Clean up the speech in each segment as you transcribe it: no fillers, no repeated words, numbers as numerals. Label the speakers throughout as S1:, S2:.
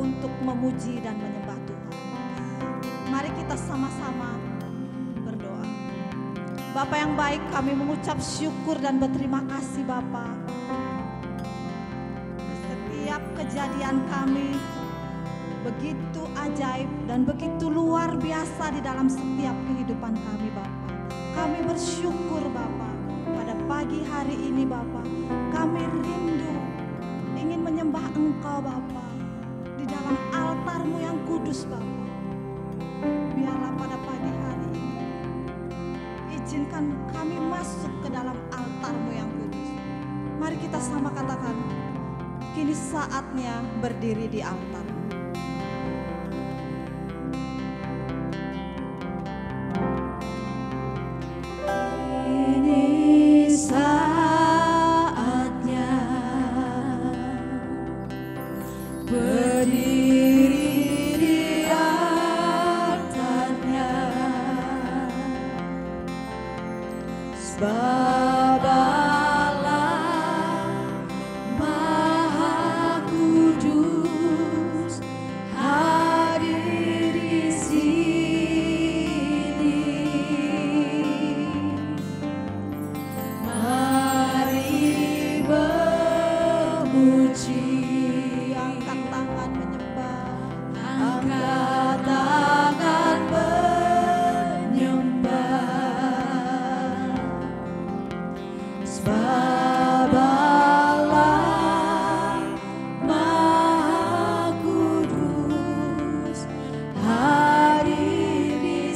S1: untuk memuji dan menyembah Tuhan. Mari kita sama-sama berdoa. Bapa yang baik, kami mengucap syukur dan berterima kasih Bapa. Setiap kejadian kami begitu ajaib dan begitu luar biasa di dalam setiap kehidupan kami Bapa. Kami bersyukur Bapa, pada pagi hari ini Bapa, kami rindu ingin menyembah Engkau Bapa di dalam altar-Mu yang kudus Bapa. Biarlah pada pagi hari ini izinkan kami masuk ke dalam altar-Mu yang kudus. Mari kita sama katakan, kini saatnya berdiri di altar. Ini saatnya berdiri di altarnya, sebab Allah Maha Kudus hadir di sini. Mari memuji, angkat tangan menyembah, angkat tangan menyembah, sebab Allah Maha Kudus hadir di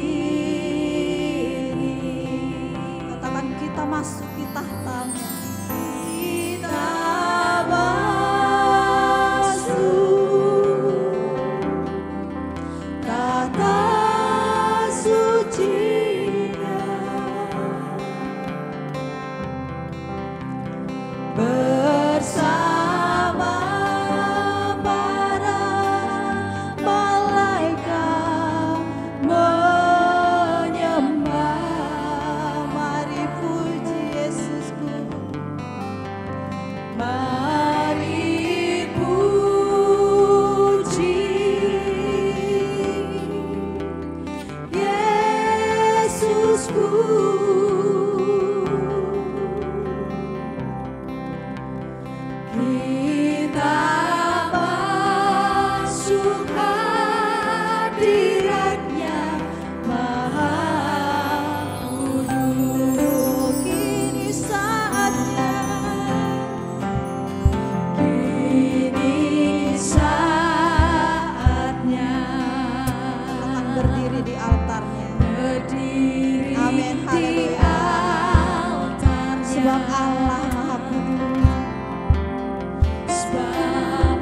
S1: sini. Katakan, kita masuki tahta-Mu. Kita masuk tahta suci-Nya, bersama para malaikat menyembah. Mari puji Yesusku, mari puji Yesusku. Kita masuk hadirat-Nya Maha Kudus. Kini saatnya, kini saatnya akan berdiri di altar-Nya. Berdiri amin, di altar-Nya, sebab Allah Maha Kudus. Sebab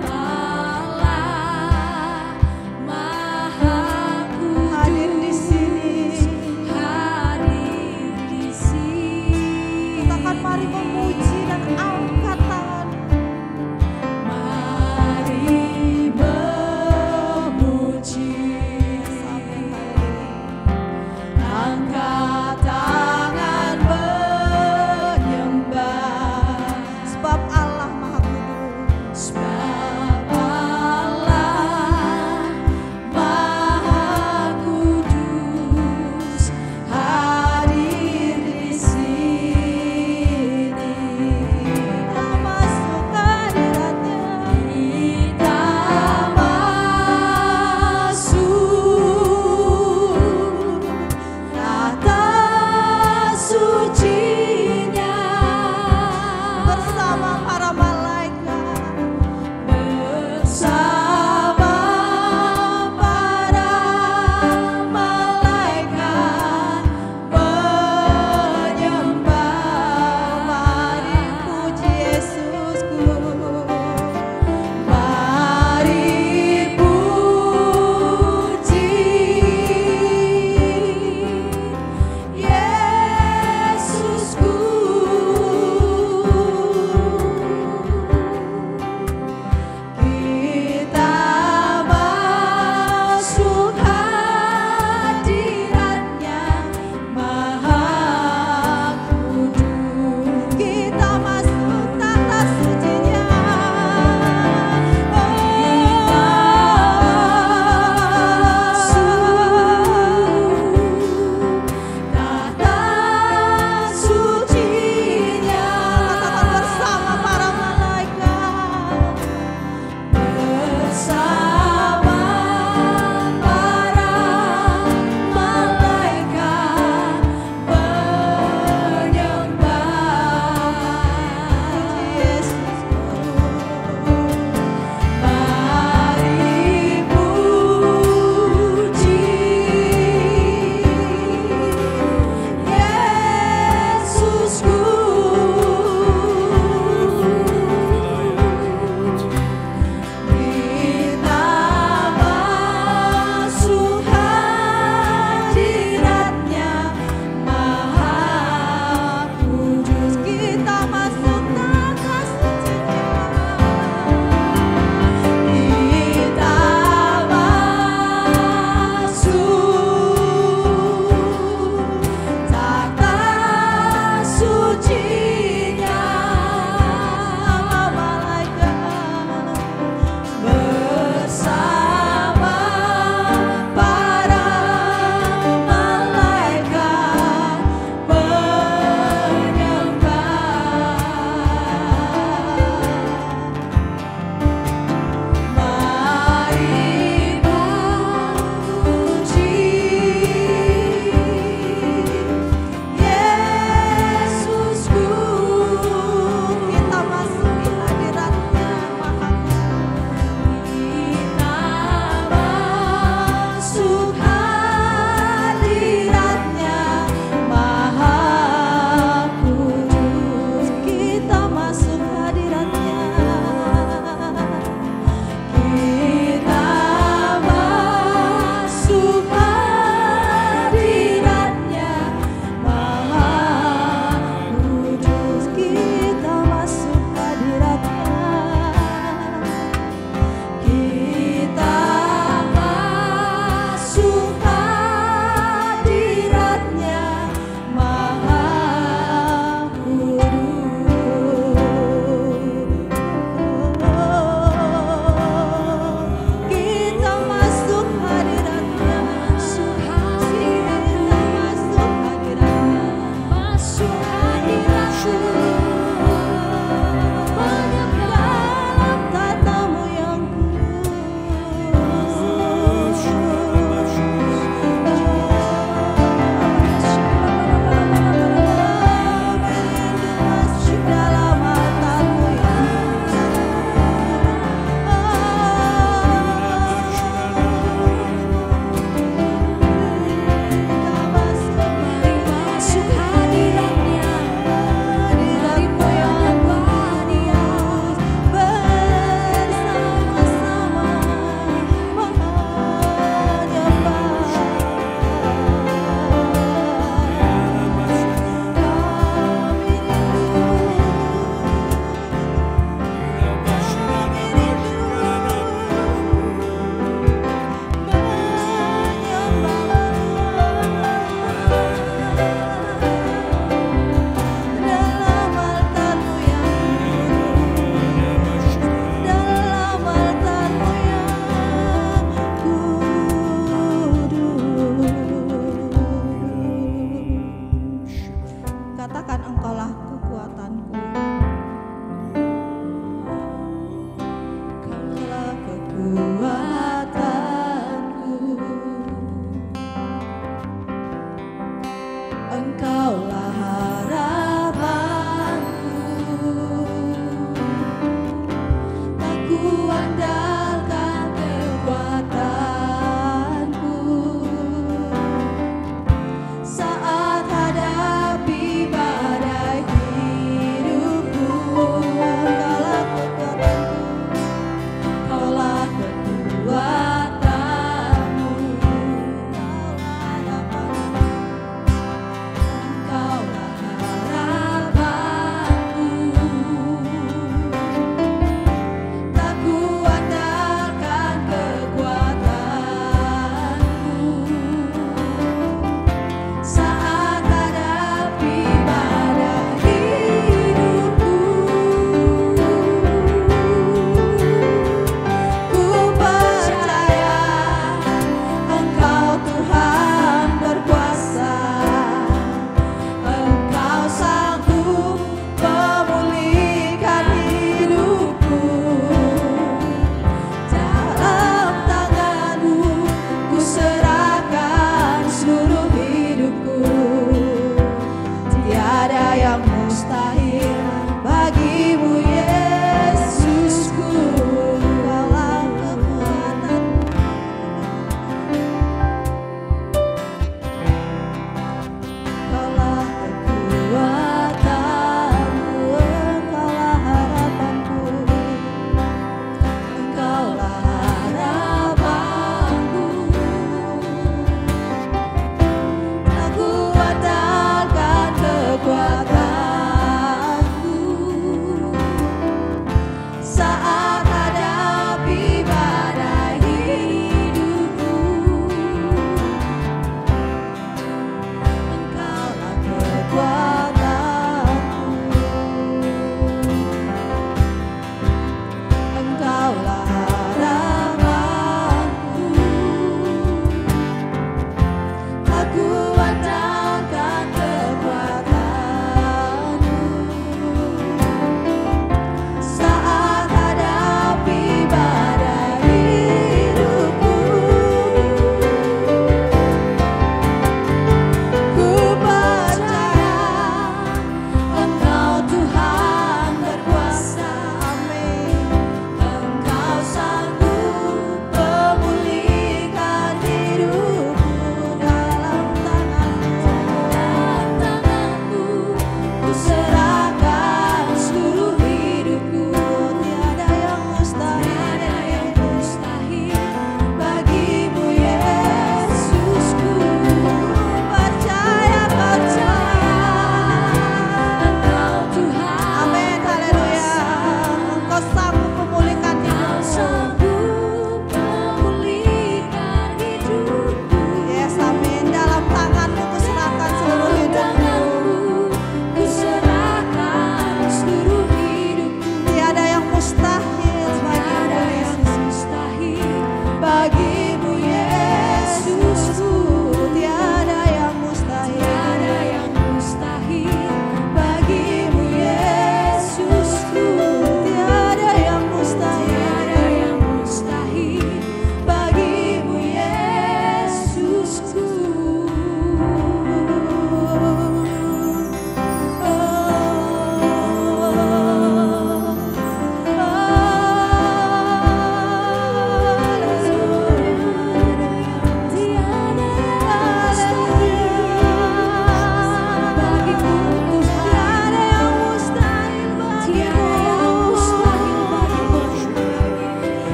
S1: Allah Maha Kudus hadir di sini, hadir di sini. Katakan, mari memuji dan angkat tangan. Mari memuji, angkat tangan menyembah, sebab Allah Maha Kudus. Sebab Allah Maha Kudus hadir di sini.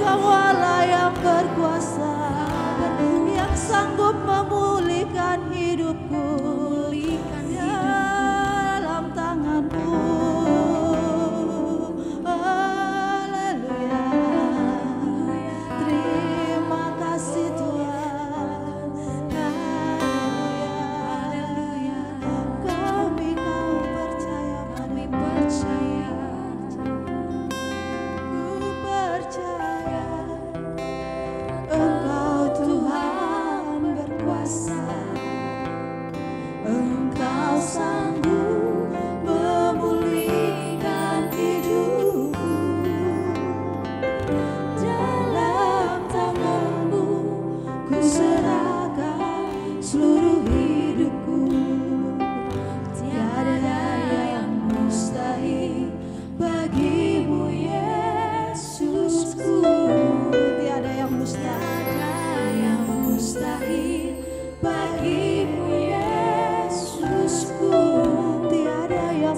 S1: Engkau Allah yang berkuasa, yang sanggup memulihkan hidupku dalam tangan-Mu. Haleluya. Terima kasih Tuhan. Haleluya. Kami percaya, kami percaya. Ku percaya Engkau Tuhan berkuasa. Engkau sanggup memulihkan hidupku dalam tangan-Mu. Ku serahkan seluruh hidupku. Tiada yang mustahil bagi-Mu Yesusku. Tiada yang mustahil bagi-Mu Yesusku. Tiada yang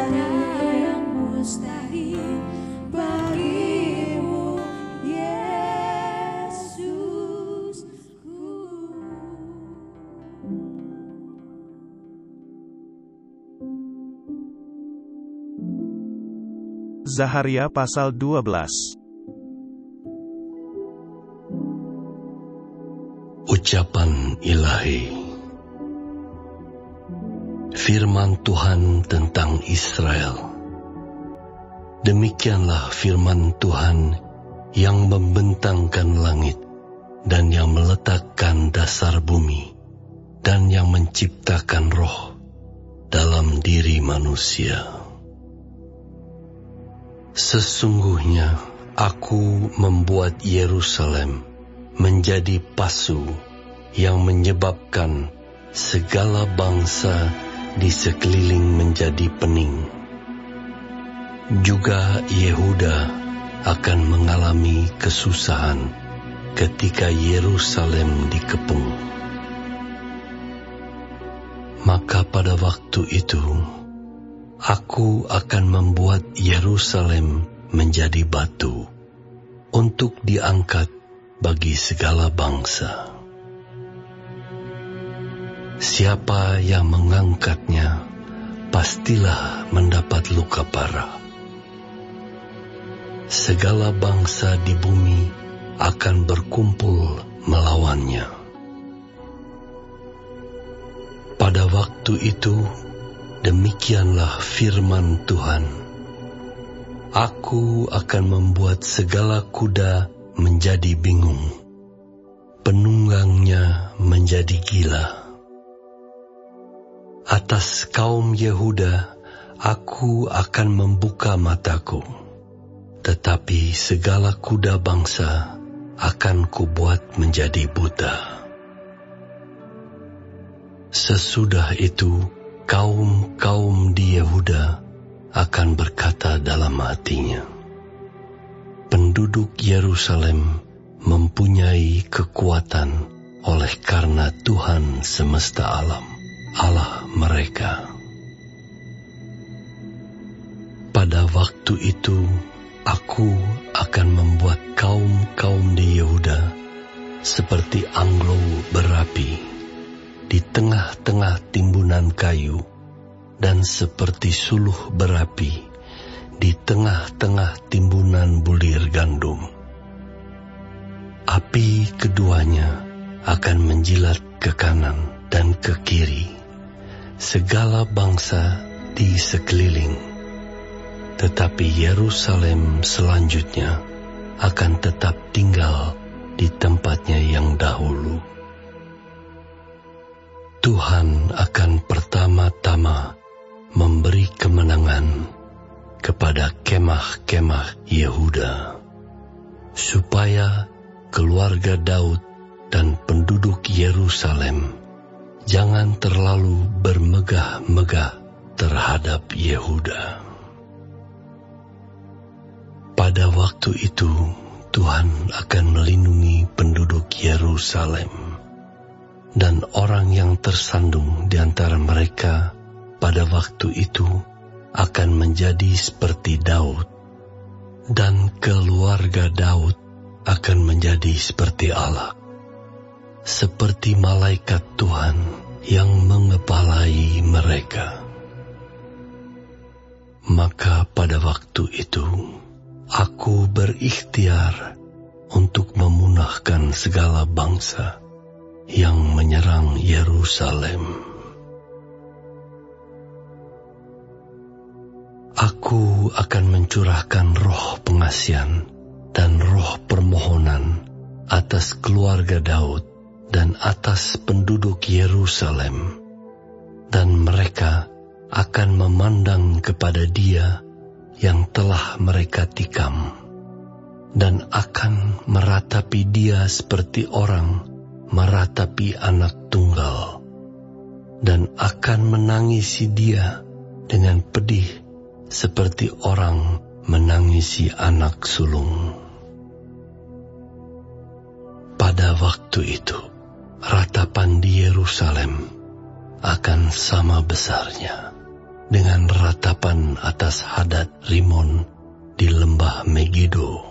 S1: mustahil bagi-Mu Yesusku.
S2: Zaharia pasal 12.
S3: Ucapan Ilahi. Firman Tuhan tentang Israel. Demikianlah firman Tuhan yang membentangkan langit dan yang meletakkan dasar bumi dan yang menciptakan roh dalam diri manusia. Sesungguhnya aku membuat Yerusalem menjadi pasu yang menyebabkan segala bangsa di sekeliling menjadi pening. Juga Yehuda akan mengalami kesusahan ketika Yerusalem dikepung. Maka pada waktu itu aku akan membuat Yerusalem menjadi batu untuk diangkat bagi segala bangsa. Siapa yang mengangkatnya pastilah mendapat luka parah. Segala bangsa di bumi akan berkumpul melawannya. Pada waktu itu, demikianlah firman Tuhan. Aku akan membuat segala kuda menjadi bingung, penunggangnya menjadi gila. Atas kaum Yehuda, aku akan membuka mataku, tetapi segala kuda bangsa akan kubuat menjadi buta. Sesudah itu, kaum-kaum di Yehuda akan berkata dalam hatinya, penduduk Yerusalem mempunyai kekuatan oleh karena Tuhan semesta alam, Allah mereka. Pada waktu itu, aku akan membuat kaum-kaum di Yehuda seperti anglo berapi di tengah-tengah timbunan kayu, dan seperti suluh berapi di tengah-tengah timbunan bulir gandum. Api keduanya akan menjilat ke kanan dan ke kiri segala bangsa di sekeliling, tetapi Yerusalem selanjutnya akan tetap tinggal di tempatnya yang dahulu. Tuhan akan pertama-tama memberi kemenangan kepada kemah-kemah Yehuda, supaya keluarga Daud dan penduduk Yerusalem jangan terlalu bermegah-megah terhadap Yehuda. Pada waktu itu, Tuhan akan melindungi penduduk Yerusalem, dan orang yang tersandung di antara mereka pada waktu itu akan menjadi seperti Daud, dan keluarga Daud akan menjadi seperti Allah, seperti malaikat Tuhan yang mengepalai mereka. Maka pada waktu itu, aku berikhtiar untuk memunahkan segala bangsa yang menyerang Yerusalem. Aku akan mencurahkan roh pengasihan dan roh permohonan atas keluarga Daud dan atas penduduk Yerusalem, dan mereka akan memandang kepada Dia yang telah mereka tikam, dan akan meratapi Dia seperti orang meratapi anak tunggal, dan akan menangisi Dia dengan pedih seperti orang menangisi anak sulung. Pada waktu itu, ratapan di Yerusalem akan sama besarnya dengan ratapan atas Hadad Rimon di lembah Megido.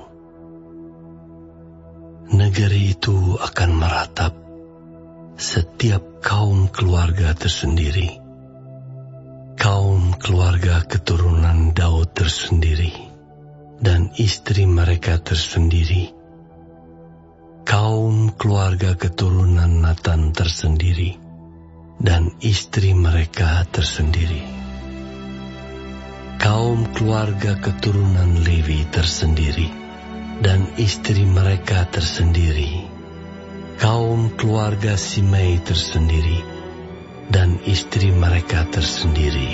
S3: Negeri itu akan meratap, setiap kaum keluarga tersendiri, kaum keluarga keturunan Daud tersendiri, dan istri mereka tersendiri, kaum keluarga keturunan Natan tersendiri, dan istri mereka tersendiri, kaum keluarga keturunan Lewi tersendiri, dan istri mereka tersendiri, kaum keluarga Simei tersendiri, dan istri mereka tersendiri,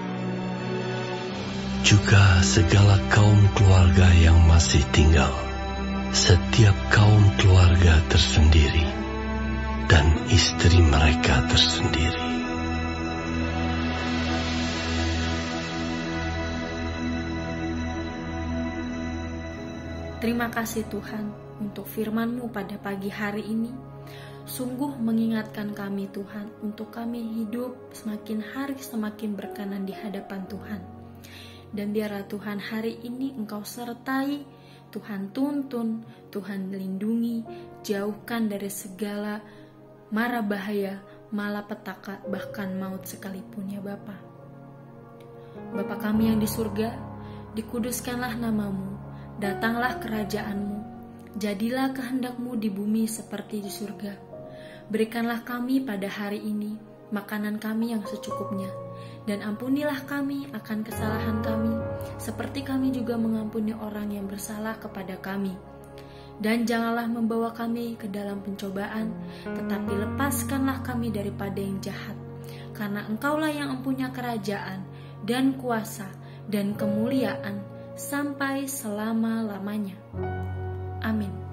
S3: juga segala kaum keluarga yang masih tinggal, setiap kaum keluarga tersendiri, dan istri mereka tersendiri.
S4: Terima kasih Tuhan untuk firman-Mu pada pagi hari ini. Sungguh mengingatkan kami Tuhan untuk kami hidup semakin hari semakin berkenan di hadapan Tuhan. Dan biarlah Tuhan hari ini Engkau sertai, Tuhan tuntun, Tuhan lindungi, jauhkan dari segala mara bahaya, malapetaka, bahkan maut sekalipun ya Bapa. Bapa kami yang di surga, dikuduskanlah nama-Mu, datanglah kerajaan-Mu, jadilah kehendak-Mu di bumi seperti di surga. Berikanlah kami pada hari ini makanan kami yang secukupnya, dan ampunilah kami akan kesalahan kami, seperti kami juga mengampuni orang yang bersalah kepada kami. Dan janganlah membawa kami ke dalam pencobaan, tetapi lepaskanlah kami daripada yang jahat. Karena Engkaulah yang mempunyai kerajaan, dan kuasa, dan kemuliaan, sampai selama-lamanya. Amin.